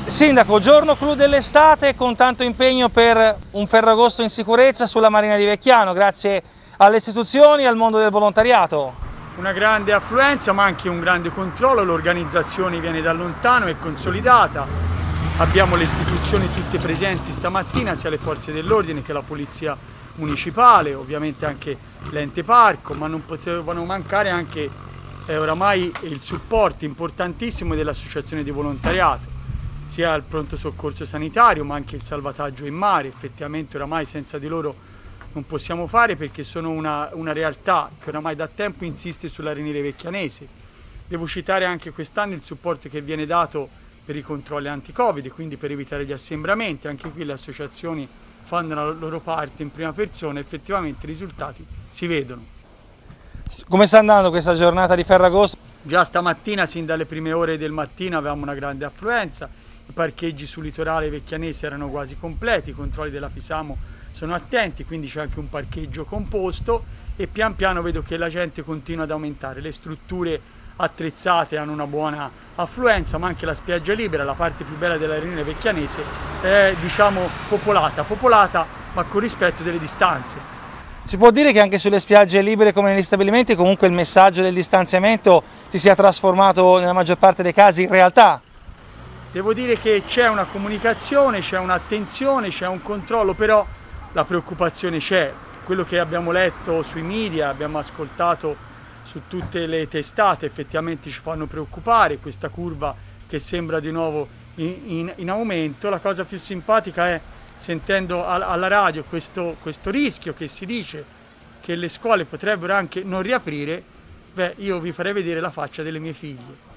Sindaco, giorno clou dell'estate con tanto impegno per un Ferragosto in sicurezza sulla Marina di Vecchiano, grazie alle istituzioni e al mondo del volontariato. Una grande affluenza ma anche un grande controllo, l'organizzazione viene da lontano e consolidata, abbiamo le istituzioni tutte presenti stamattina, sia le forze dell'ordine che la polizia municipale, ovviamente anche l'ente parco, ma non potevano mancare anche oramai il supporto importantissimo dell'associazione di volontariato, sia il pronto soccorso sanitario ma anche il salvataggio in mare. Effettivamente oramai senza di loro non possiamo fare, perché sono una realtà che oramai da tempo insiste sull'Arenile Vecchianese. Devo citare anche quest'anno il supporto che viene dato per i controlli anti-Covid, quindi per evitare gli assembramenti. Anche qui le associazioni fanno la loro parte in prima persona, effettivamente i risultati si vedono. Come sta andando questa giornata di Ferragosto? Già stamattina, sin dalle prime ore del mattino, avevamo una grande affluenza. I parcheggi sul litorale vecchianese erano quasi completi, i controlli della Pisamo sono attenti, quindi c'è anche un parcheggio composto e pian piano vedo che la gente continua ad aumentare. Le strutture attrezzate hanno una buona affluenza, ma anche la spiaggia libera, la parte più bella dell'Arenile Vecchianese, è diciamo popolata ma con rispetto delle distanze. Si può dire che anche sulle spiagge libere come negli stabilimenti comunque il messaggio del distanziamento si sia trasformato nella maggior parte dei casi in realtà? Devo dire che c'è una comunicazione, c'è un'attenzione, c'è un controllo, però la preoccupazione c'è. Quello che abbiamo letto sui media, abbiamo ascoltato su tutte le testate, effettivamente ci fanno preoccupare, questa curva che sembra di nuovo in aumento. La cosa più simpatica è, sentendo alla radio questo rischio che si dice che le scuole potrebbero anche non riaprire, io vi farei vedere la faccia delle mie figlie.